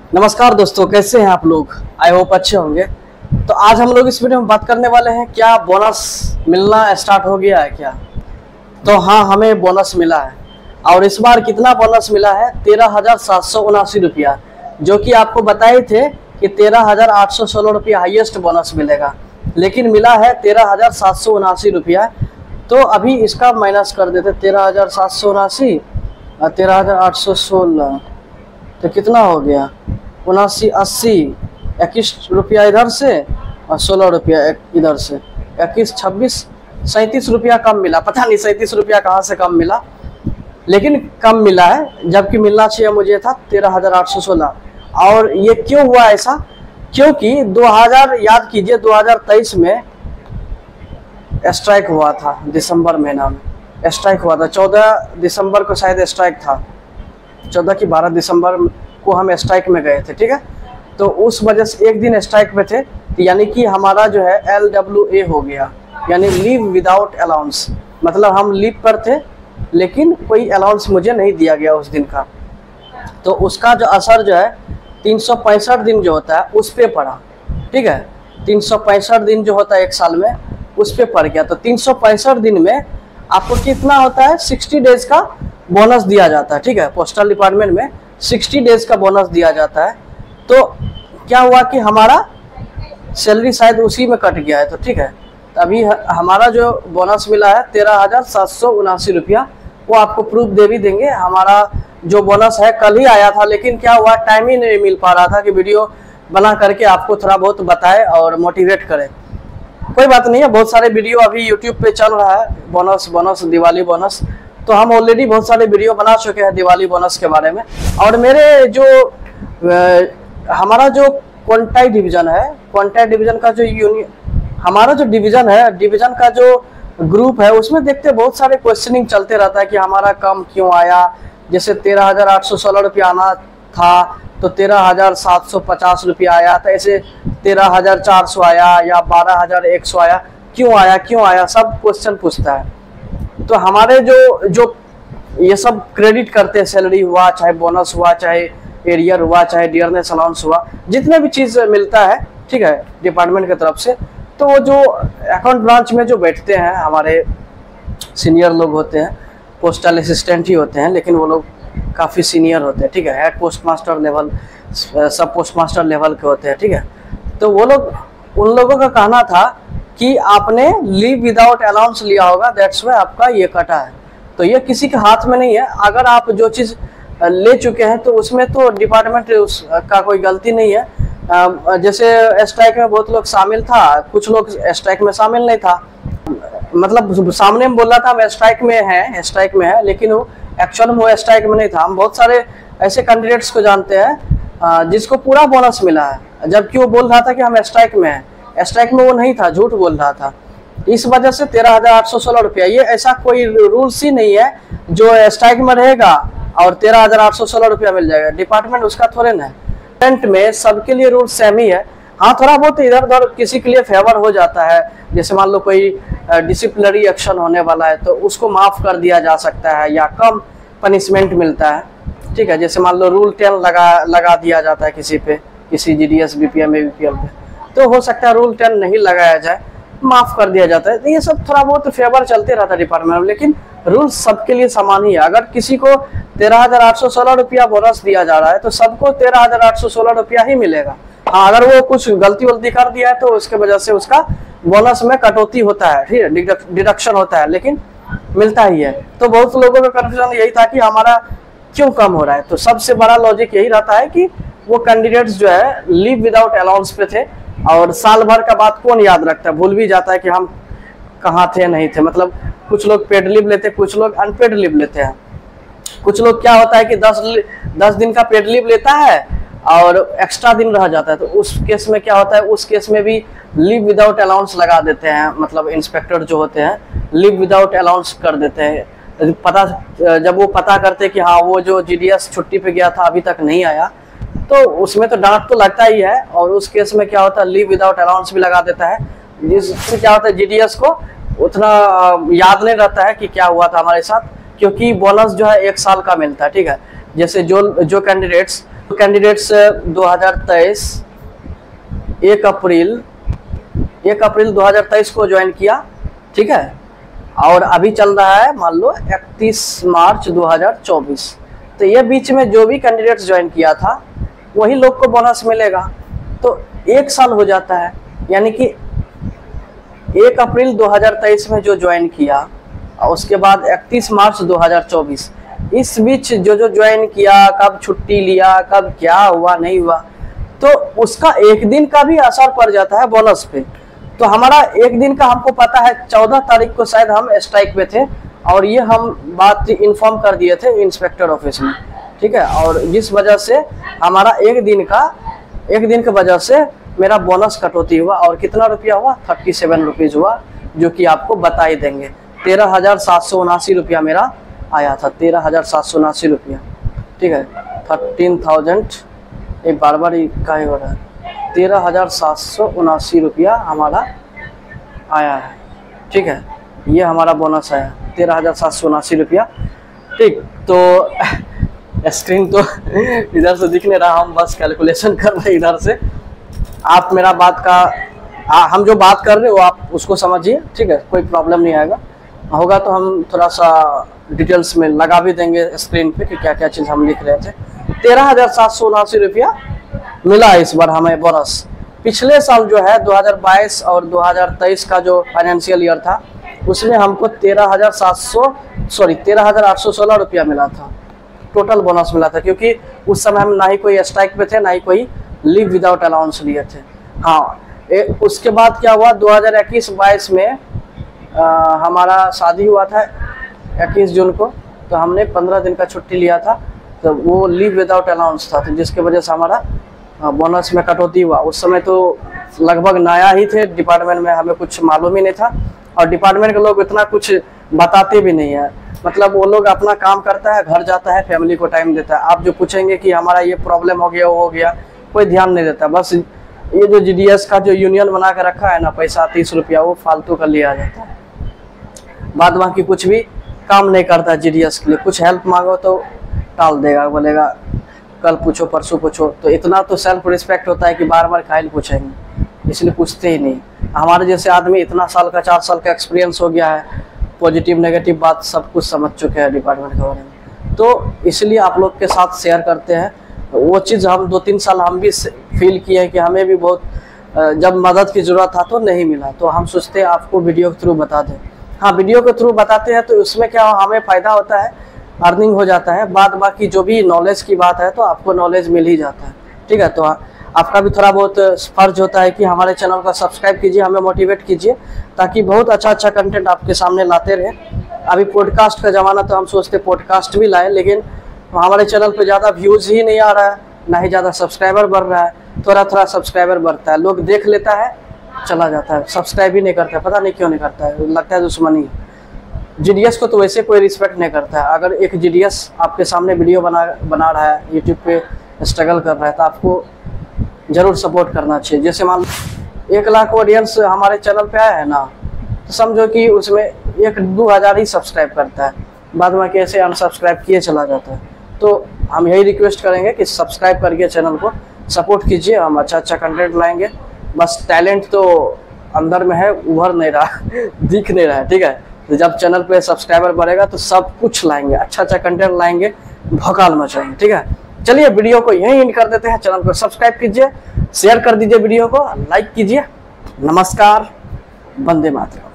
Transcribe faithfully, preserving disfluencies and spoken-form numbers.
नमस्कार दोस्तों, कैसे हैं आप लोग। आई होप अच्छे होंगे। तो आज हम लोग इस वीडियो में बात करने वाले हैं, क्या बोनस मिलना स्टार्ट हो गया है क्या। तो हाँ, हमें बोनस मिला है और इस बार कितना बोनस मिला है, तेरह हजार सात सौ उनासी रुपया, जो कि आपको बताए थे कि तेरह हजार आठ सौ सोलह रुपया हाइएस्ट बोनस मिलेगा, लेकिन मिला है तेरह हजार सात सौ उनासी रुपया। तो अभी इसका माइनस कर देते, तेरह हजार सात सौ उनासी और तेरह हजार आठ सौ सोलह, तो कितना हो गया, उनासी अस्सी, इक्कीस रुपया इधर से और सोलह रुपया इधर से, इक्कीस छब्बीस सैंतीस रुपया कम मिला। पता नहीं सैंतीस रुपया कहाँ से कम मिला, लेकिन कम मिला है, जबकि मिलना चाहिए मुझे था तेरह हजार आठ सौ सोलह। और ये क्यों हुआ ऐसा, क्योंकि दो हज़ार याद कीजिए दो हज़ार तेईस में स्ट्राइक हुआ था, दिसंबर महीना में स्ट्राइक हुआ था, चौदह दिसंबर को शायद स्ट्राइक था, चौदह की बारह दिसंबर को हम स्ट्राइक में गए थे, ठीक है। तो उस वजह से एक दिन स्ट्राइक में थे, यानी कि हमारा जो है एल डब्ल्यू ए हो गया, यानी लीव विदाउट अलाउंस, मतलब हम लीव पर थे लेकिन कोई अलाउंस मुझे नहीं दिया गया उस दिन का। तो उसका जो असर जो है तीन सौ पैंसठ दिन जो होता है उस पर पड़ा, ठीक है। तीन सौ पैंसठ दिन जो होता है एक साल में, उस पर पड़ गया। तो तीन सौ पैंसठ दिन में आपको कितना होता है, साठ डेज का बोनस दिया जाता है, ठीक है। पोस्टल डिपार्टमेंट में साठ डेज का बोनस दिया जाता है। तो क्या हुआ कि हमारा सैलरी शायद उसी में कट गया है, तो ठीक है। तो अभी हमारा जो बोनस मिला है तेरह हजार सात सौ उनासी रुपया, वो आपको प्रूफ दे भी देंगे। हमारा जो बोनस है कल ही आया था, लेकिन क्या हुआ, टाइम ही नहीं मिल पा रहा था कि वीडियो बना करके आपको थोड़ा बहुत बताए और मोटिवेट करे। कोई बात नहीं है, बहुत सारे वीडियो अभी यूट्यूब पे चल रहा है, बोनस बोनस दिवाली बोनस, तो हम ऑलरेडी बहुत सारे वीडियो बना चुके हैं दिवाली बोनस के बारे में। और मेरे जो आ, हमारा जो कॉन्टैक्ट डिवीजन है, कॉन्टैक्ट डिवीजन का जो यूनियन, हमारा जो डिवीजन है, डिवीजन का जो ग्रुप है, उसमें देखते बहुत सारे क्वेश्चनिंग चलते रहता है कि हमारा कम क्यों आया। जैसे तेरह हजार आठ सौ सोलह रुपया आना था तो तेरह हजार सात सौ पचास रुपया आया था, ऐसे तेरह हजार चार सौ आया या बारह हजार एक सौ आया, क्यों आया क्यों आया, सब क्वेश्चन पूछता है। तो हमारे जो जो ये सब क्रेडिट करते हैं, सैलरी हुआ, चाहे बोनस हुआ, चाहे एरियर हुआ, चाहे डियरनेस अलाउंस हुआ, जितने भी चीज़ मिलता है, ठीक है, डिपार्टमेंट की तरफ से, तो वो जो अकाउंट ब्रांच में जो बैठते हैं हमारे सीनियर लोग होते हैं, पोस्टल असिस्टेंट ही होते हैं, लेकिन वो लोग काफ़ी सीनियर होते हैं, ठीक है, हेड पोस्ट मास्टर लेवल, सब पोस्ट मास्टर लेवल के होते हैं, ठीक है। तो वो लोग, उन लोगों का कहना था कि आपने लीव विदाउट अलाउंस लिया होगा, दैट्स वाई आपका ये कटा है। तो ये किसी के हाथ में नहीं है, अगर आप जो चीज़ ले चुके हैं तो उसमें तो डिपार्टमेंट उसका कोई गलती नहीं है। जैसे स्ट्राइक में बहुत लोग शामिल था, कुछ लोग स्ट्राइक में शामिल नहीं था, मतलब सामने में बोल रहा था हम स्ट्राइक में है, स्ट्राइक में है, लेकिन वो एक्चुअल में वो स्ट्राइक में नहीं था। हम बहुत सारे ऐसे कैंडिडेट्स को जानते हैं जिसको पूरा बोनस मिला है, जबकि वो बोल रहा था कि हम स्ट्राइक में हैं, स्ट्राइक में वो नहीं था, झूठ बोल रहा था। इस वजह से तेरह हजार आठ सौ सोलह रुपया, ये ऐसा कोई रूल्स ही नहीं है जो स्ट्राइक में रहेगा और तेरह हजार आठ सौ सोलह रुपया मिल जाएगा, डिपार्टमेंट उसका थोड़े ना है। में सबके लिए रूल सेम ही है। हाँ, थोड़ा बहुत इधर उधर किसी के लिए फेवर हो जाता है, जैसे मान लो कोई डिसिप्लिनरी एक्शन होने वाला है तो उसको माफ़ कर दिया जा सकता है या कम पनिशमेंट मिलता है, ठीक है। जैसे मान लो रूल टेन लगा लगा दिया जाता है किसी पे, किसी G D S B P M A B P L पे, तो हो सकता है रूल टेन नहीं लगाया जाए, माफ़ कर दिया जाता है। तो ये सब थोड़ा बहुत फेवर चलते रहता है डिपार्टमेंट में, लेकिन रूल सबके लिए समान ही है। अगर किसी को तेरह हजार आठ सौ सोलह रुपया बोनस दिया जा रहा है तो सबको तेरह हजार आठ सौ सोलह रुपया ही मिलेगा। हाँ, अगर वो कुछ गलती वलती कर दिया है तो उसके वजह से उसका बोनस में कटौती होता है, ठीक है, डिडक्शन होता है, लेकिन मिलता ही है। तो बहुत लोगों का कन्फ्यूजन यही था कि हमारा क्यों कम हो रहा है। तो सबसे बड़ा लॉजिक यही रहता है कि वो कैंडिडेट्स जो है लीव विदाउट अलाउंस पे थे, और साल भर का बात कौन याद रखता है, भूल भी जाता है कि हम कहाँ थे नहीं थे। मतलब कुछ लोग पेड लीव लेते, कुछ लोग अनपेड लीव लेते हैं। कुछ लोग क्या होता है कि दस दस दिन का पेड लीव लेता है और एक्स्ट्रा दिन रह जाता है, तो उस केस में क्या होता है, उस केस में भी लीव विदाउट अलाउंस लगा देते हैं, मतलब इंस्पेक्टर जो होते हैं लीव विदाउट अलाउंस कर देते हैं। पता जब वो पता करते कि हाँ वो जो जी डी एस छुट्टी पे गया था अभी तक नहीं आया, तो उसमें तो डांट तो लगता ही है। और उस केस में क्या होता है, लीव विदाउट अलाउंस भी लगा देता है, जिससे क्या होता है जी डी एस को उतना याद नहीं रहता है कि क्या हुआ था हमारे साथ, क्योंकि बोनस जो है एक साल का मिलता है, ठीक है। जैसे जो जो कैंडिडेट्स कैंडिडेट्स दो हज़ार तेईस एक अप्रैल एक अप्रैल दो हज़ार तेईस को ज्वाइन किया, ठीक है, और अभी चल रहा है मान लो इकतीस मार्च दो हज़ार चौबीस। तो ये बीच में जो भी कैंडिडेट्स ज्वाइन किया था वही लोग को बोनस मिलेगा। तो एक साल हो जाता है, यानी कि एक अप्रैल दो हज़ार तेईस में जो ज्वाइन किया और उसके बाद इकतीस मार्च दो हज़ार चौबीस, इस बीच जो जो ज्वाइन किया, कब छुट्टी लिया, कब क्या हुआ नहीं हुआ, तो उसका एक दिन का भी असर पड़ जाता है बोनस पे। तो हमारा एक दिन का हमको पता है, चौदह तारीख को शायद हम स्ट्राइक पे थे और ये हम बात इन्फॉर्म कर दिए थे इंस्पेक्टर ऑफिस में, ठीक है। और जिस वजह से हमारा एक दिन का एक दिन की वजह से मेरा बोनस कटौती हुआ और कितना रुपया हुआ, थर्टी सेवन रुपीज़ हुआ, जो कि आपको बता ही देंगे। तेरह हज़ार सात सौ उनासी रुपया मेरा आया था, तेरह हज़ार सात सौ उनासी रुपया, ठीक है। थर्टीन थाउजेंड एक बार बार का ही हो रहा है, तेरह हज़ार सात सौ उनासी रुपया हमारा आया है, ठीक है। ये हमारा बोनस आया तेरह हज़ार सात सौ उनासी रुपया, ठीक। तो स्क्रीन तो इधर से दिख नहीं रहा, हम बस कैलकुलेशन कर रहे हैं इधर से। आप मेरा बात का आ, हम जो बात कर रहे हो आप उसको समझिए, ठीक है, कोई प्रॉब्लम नहीं आएगा। होगा तो हम थोड़ा सा डिटेल्स में लगा भी देंगे स्क्रीन पे कि क्या क्या चीज़ हम लिख रहे थे। तेरह हज़ार सात सौ उनासी रुपया मिला इस बार हमें बोनस। पिछले साल जो है दो हज़ार बाईस और दो हज़ार तेईस का जो फाइनेंशियल ईयर था उसमें हमको तेरह हज़ार सात सौ सॉरी तेरह हज़ार आठ सौ सोलह रुपया मिला था, टोटल बोनस मिला था, क्योंकि उस समय हम ना ही कोई स्ट्राइक पे थे ना ही कोई लीव विदाउट अलाउंस लिए थे। हाँ, ए, उसके बाद क्या हुआ, दो हज़ार इक्कीस बाईस में आ, हमारा शादी हुआ था इक्कीस जून को, तो हमने पंद्रह दिन का छुट्टी लिया था, तो वो लीव विदाउट अलाउंस था, तो जिसके वजह से हमारा बोनस में कटौती हुआ। उस समय तो लगभग नया ही थे डिपार्टमेंट में, हमें कुछ मालूम ही नहीं था और डिपार्टमेंट के लोग इतना कुछ बताते भी नहीं है। मतलब वो लोग अपना काम करता है, घर जाता है, फैमिली को टाइम देता है। आप जो पूछेंगे कि हमारा ये प्रॉब्लम हो गया वो हो गया, कोई ध्यान नहीं देता। बस ये जो जीडीएस का जो यूनियन बना के रखा है ना, पैसा तीस रुपया, वो फालतू का लिया जाता है, बाद बाकी कुछ भी काम नहीं करता जीडीएस के लिए। कुछ हेल्प मांगो तो टाल देगा, बोलेगा कल पूछो परसों पूछो। तो इतना तो सेल्फ रिस्पेक्ट होता है कि बार बार काहे पूछेंगे, इसलिए पूछते ही नहीं। हमारे जैसे आदमी इतना साल का चार साल का एक्सपीरियंस हो गया है, पॉजिटिव नेगेटिव बात सब कुछ समझ चुके हैं डिपार्टमेंट के बारे में, तो इसलिए आप लोग के साथ शेयर करते हैं। वो चीज़ हम दो तीन साल हम भी फील किए हैं कि हमें भी बहुत जब मदद की ज़रूरत था तो नहीं मिला, तो हम सोचते हैं आपको वीडियो के थ्रू बता दें। हाँ, वीडियो के थ्रू बताते हैं तो उसमें क्या हमें फ़ायदा होता है, अर्निंग हो जाता है, बाद बाकी जो भी नॉलेज की बात है तो आपको नॉलेज मिल ही जाता है, ठीक है। तो आपका भी थोड़ा बहुत फर्ज होता है कि हमारे चैनल का सब्सक्राइब कीजिए, हमें मोटिवेट कीजिए, ताकि बहुत अच्छा अच्छा कंटेंट आपके सामने लाते रहे। अभी पॉडकास्ट का ज़माना, तो हम सोचते पॉडकास्ट भी लाएं, लेकिन हमारे चैनल पे ज़्यादा व्यूज़ ही नहीं आ रहा है, ना ही ज़्यादा सब्सक्राइबर बढ़ रहा है। थोड़ा थोड़ा सब्सक्राइबर बढ़ता है, लोग देख लेता है चला जाता है, सब्सक्राइब ही नहीं करता है, पता नहीं क्यों नहीं करता है, लगता है दुश्मनी। जीडीएस को तो वैसे कोई रिस्पेक्ट नहीं करता है। अगर एक जीडीएस आपके सामने वीडियो बना बना रहा है, यूट्यूब पे स्ट्रगल कर रहा है, तो आपको ज़रूर सपोर्ट करना चाहिए। जैसे मान लो एक लाख ऑडियंस हमारे चैनल पे आया है ना, तो समझो कि उसमें एक दो हज़ार ही सब्सक्राइब करता है, बाद में कैसे अनसब्सक्राइब किए चला जाता है। तो हम यही रिक्वेस्ट करेंगे कि सब्सक्राइब करके चैनल को सपोर्ट कीजिए, हम अच्छा अच्छा कंटेंट लाएंगे। बस टैलेंट तो अंदर में है, उभर नहीं रहा दिख नहीं रहा है, ठीक है। तो जब चैनल पे सब्सक्राइबर बढ़ेगा तो सब कुछ लाएंगे, अच्छा अच्छा कंटेंट लाएंगे, भौकाल मचाएंगे, ठीक है। चलिए वीडियो को यहीं एंड कर देते हैं। चैनल को सब्सक्राइब कीजिए, शेयर कर दीजिए, वीडियो को लाइक कीजिए। नमस्कार, वंदे मातरम।